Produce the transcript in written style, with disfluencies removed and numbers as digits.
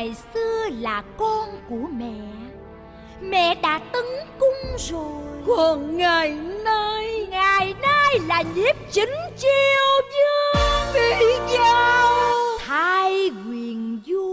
ngày xưa là con của mẹ. Mẹ đã tấn cung rồi. Còn ngày nay là Nhiếp Chính Chiêu Dương. Vì sao Thái quyền vua